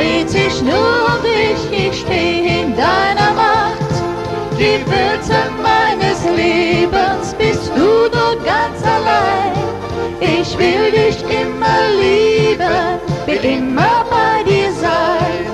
dreht sich nur um dich, ich steh in deiner Macht. Die Würze meines Lebens bist du nur ganz allein. Ich will dich immer lieben, will immer bei dir sein.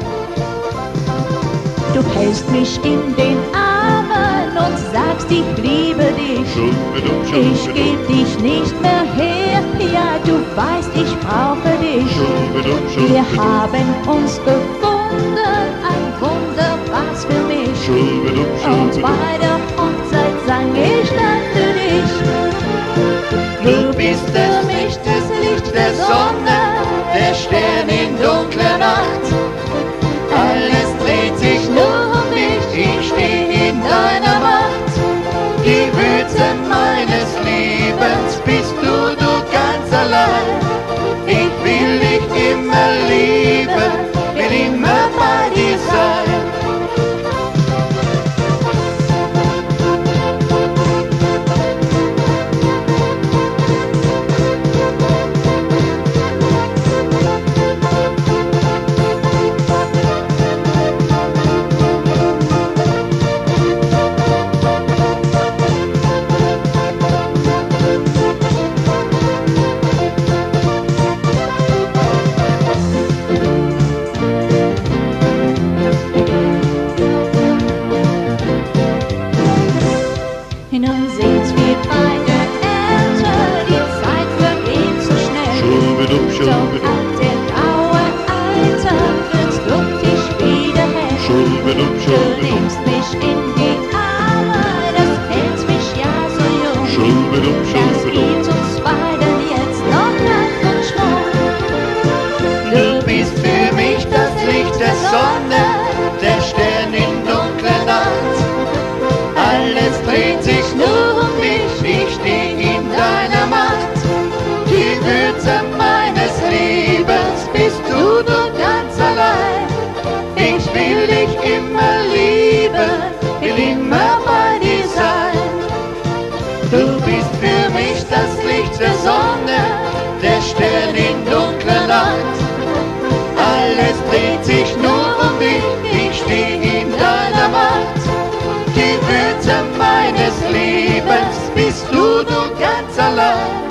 Du hältst mich in den Armen und sagst, ich liebe dich. Ich geb dich nicht mehr her, ja, du weißt, ich brauche dich. Wir haben uns gefunden, ein Wunder war's für mich. Und bei der Hochzeit sang ich dann für dich. Du bist für mich das Licht der Sonne, der Stern in dunkler Nacht. Alles dreht sich nur um dich, ich steh in deiner Macht. Die Würze meines Lebens bist du ganz allein. Ich will dich immer lieben, will immer bei dir sein. Nun seht's wir beide älter, die Zeit vergeht so schnell. Doch ab der graue Alter fühlst du dich wieder hell. Du nimmst mich in die Arme, das hält mich ja so jung. Das gibt uns beiden jetzt noch Kraft und Schwung. Du bist für mich das Licht der Sonne, der Stern in dunkler Nacht. Alles dreht sich nur um dich, ich steh in deiner Macht. Die Würze meines Lebens bist du nur ganz allein. Ich will dich immer lieben, will immer bei dir sein. Du bist für mich das Licht der Sonne, der Stern in dunkler Nacht. Alles dreht sich nur um dich, ich steh in deiner Macht. Die Würze meines Lebens bist du ganz allein.